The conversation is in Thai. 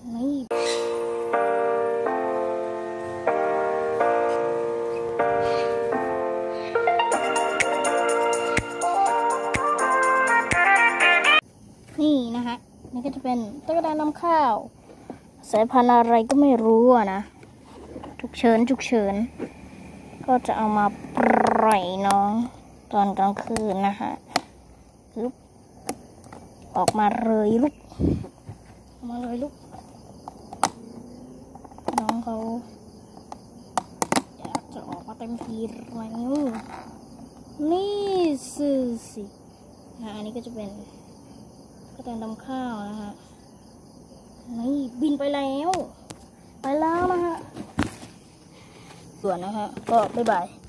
นี่นะฮะนี่ก็จะเป็นตุ๊กตานำข้าวสายพันธุ์อะไรก็ไม่รู้นะฉุกเฉินก็จะเอามาปล่อยน้องตอนกลางคืนนะฮะออกมาเลยลูกน้องเขาอยากจะออกมาเต็มทีแล้วนี่สิอันนี้ก็จะเป็นกระแตนำข้าวนะฮะนี่บินไปแล้วนะฮะส่วนนะฮะก็บ๊ายบาย